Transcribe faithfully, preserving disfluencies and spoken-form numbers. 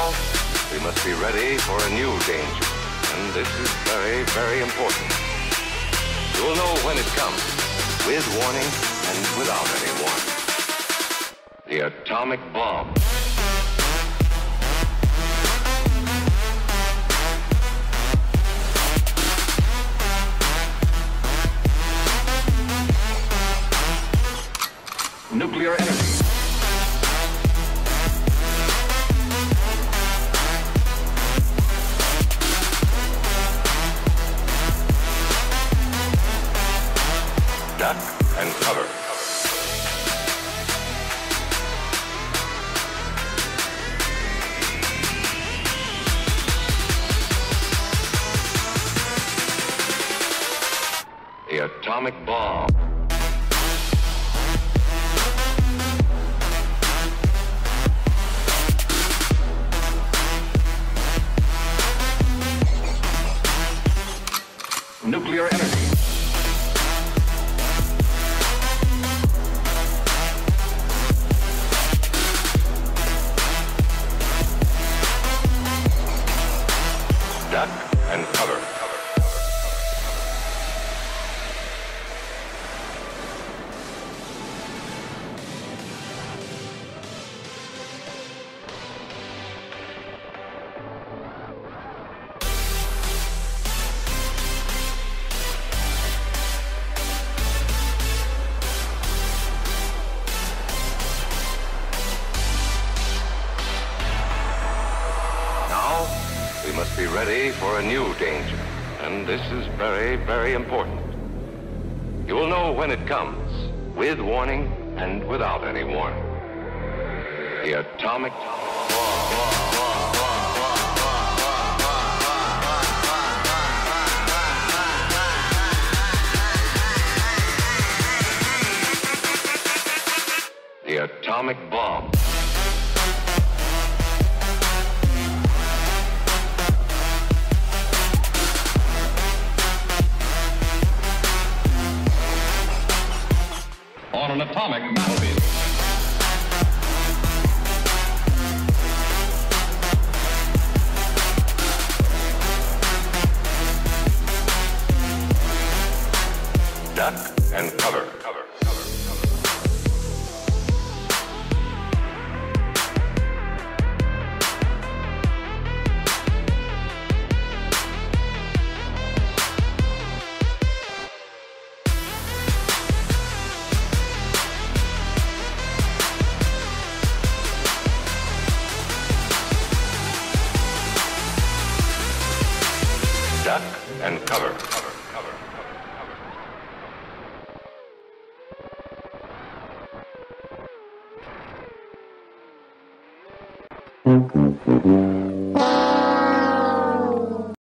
Now, we must be ready for a new danger. And this is very, very important. You'll know when it comes, with warning and without any warning. The atomic bomb. Nuclear energy. Duck and cover. The atomic bomb. Nuclear energy. Duck and cover. We must be ready for a new danger, and this is very, very important. You will know when it comes, with warning and without any warning. The atomic bomb. The atomic bomb. On an atomic battlefield. Duck and cover. Cover. Cover. Duck and cover.